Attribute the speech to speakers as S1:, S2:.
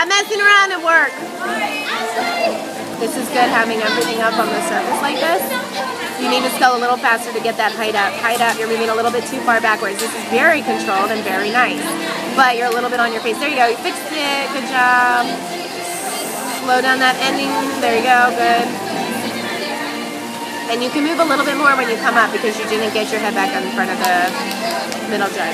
S1: Stop messing around at work. This is good, having everything up on the surface like this. You need to scale a little faster to get that height up. Height up, you're moving a little bit too far backwards. This is very controlled and very nice. But you're a little bit on your face. There you go, you fixed it, good job. Slow down that ending, there you go, good. And you can move a little bit more when you come up because you didn't get your head back in front of the middle judge.